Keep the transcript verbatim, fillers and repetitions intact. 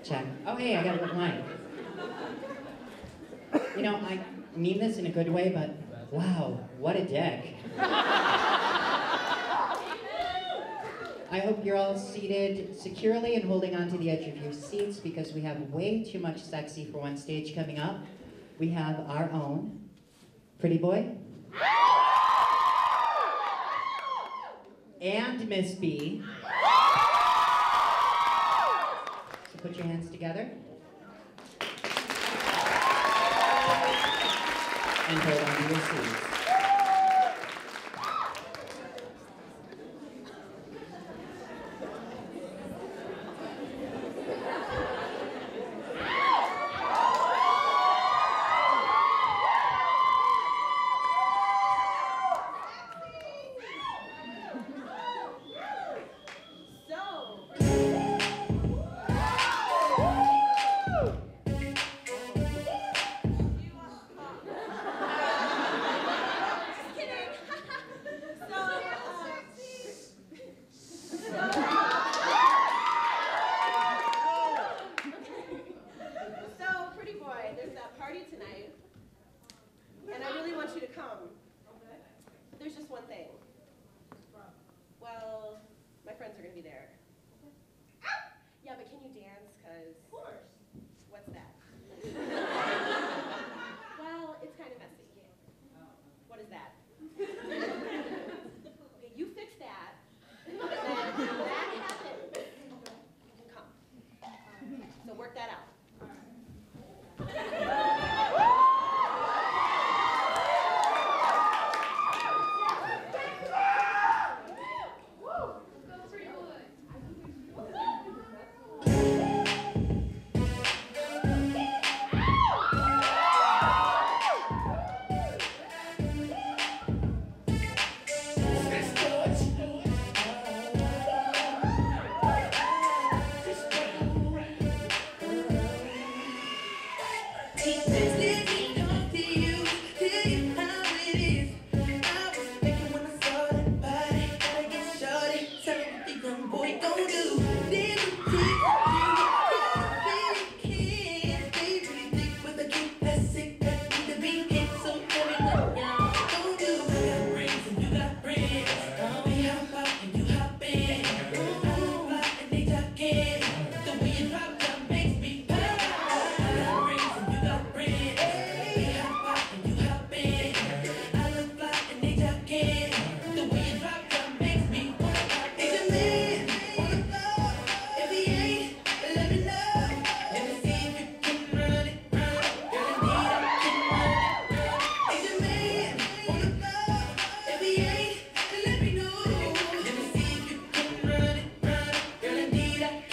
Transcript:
Check. Oh, hey, I got a good line. You know, I mean this in a good way, but wow, what a dick. I hope you're all seated securely and holding on to the edge of your seats because we have way too much sexy for one stage coming up. We have our own Pretty Boy and Miss B. So put your hands together and hold on to your seats. Let me know. Let me see if you can run it, run it. Girl, I need that.